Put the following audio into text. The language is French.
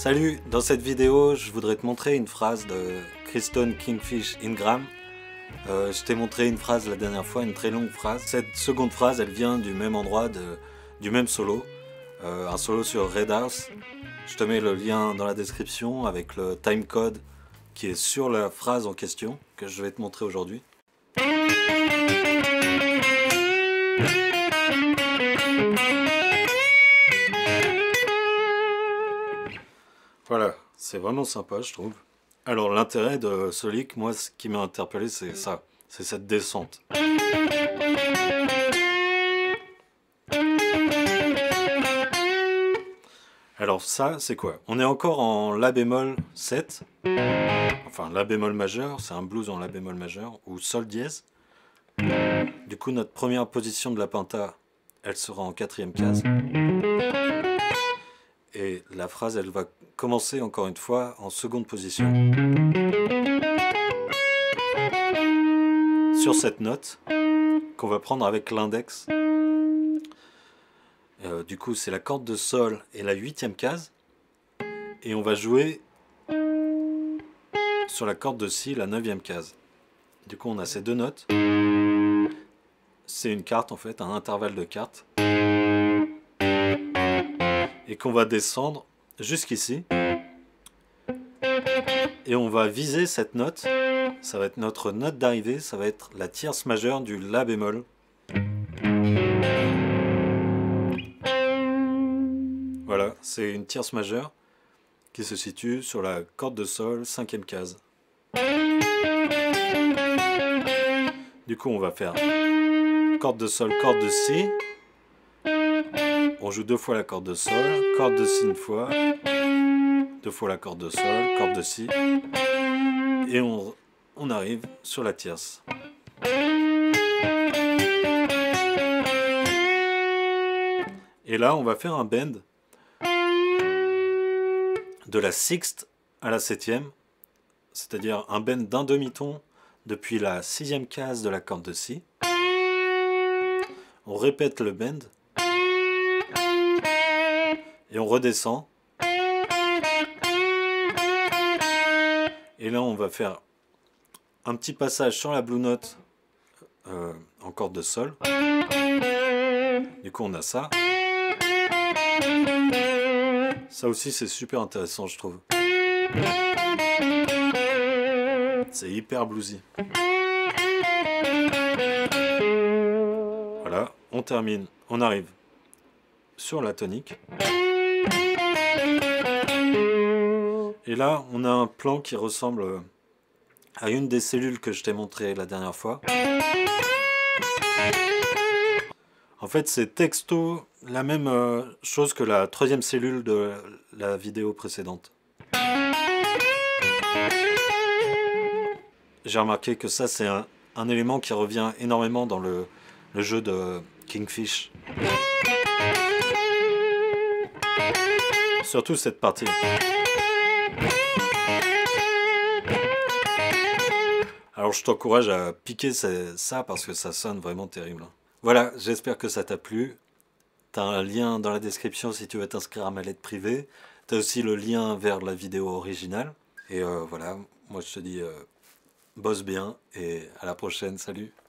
Salut, dans cette vidéo, je voudrais te montrer une phrase de Kristen Kingfish Ingram. Je t'ai montré une phrase la dernière fois, une très longue phrase. Cette seconde phrase, elle vient du même endroit, du même solo, un solo sur Red House. Je te mets le lien dans la description avec le timecode qui est sur la phrase en question que je vais te montrer aujourd'hui. Voilà, c'est vraiment sympa, je trouve. Alors l'intérêt de ce lick, moi ce qui m'a interpellé, c'est ça, c'est cette descente. Alors ça, c'est quoi? On est encore en La bémol 7, enfin La bémol majeur, c'est un blues en La bémol majeur, ou Sol dièse. Du coup, notre première position de la penta, elle sera en quatrième case. Et la phrase, elle va commencer encore une fois en seconde position. Sur cette note, qu'on va prendre avec l'index. Du coup, c'est la corde de sol et la huitième case. Et on va jouer sur la corde de si, la neuvième case. Du coup, on a ces deux notes. C'est une carte en fait, un intervalle de cartes. Et qu'on va descendre jusqu'ici. Et on va viser cette note. Ça va être notre note d'arrivée, ça va être la tierce majeure du La bémol. Voilà, c'est une tierce majeure qui se situe sur la corde de sol, cinquième case. Du coup, on va faire corde de sol, corde de si. On joue deux fois la corde de sol, corde de si une fois, deux fois la corde de sol, corde de si. Et on arrive sur la tierce. Et là, on va faire un bend de la sixte à la septième, c'est-à-dire un bend d'un demi-ton depuis la sixième case de la corde de si. On répète le bend et on redescend. Et là, on va faire un petit passage sur la blue note en corde de sol. Du coup, on a ça. Ça aussi, c'est super intéressant, je trouve. C'est hyper bluesy. Voilà, on termine. On arrive sur la tonique. Et là, on a un plan qui ressemble à une des cellules que je t'ai montré la dernière fois. En fait, c'est texto la même chose que la troisième cellule de la vidéo précédente. J'ai remarqué que ça, c'est un élément qui revient énormément dans le jeu de Kingfish. Surtout cette partie. Alors je t'encourage à piquer ça parce que ça sonne vraiment terrible. Voilà, j'espère que ça t'a plu. T'as un lien dans la description si tu veux t'inscrire à ma lettre privée. T'as aussi le lien vers la vidéo originale. Et voilà, moi je te dis bosse bien et à la prochaine, salut.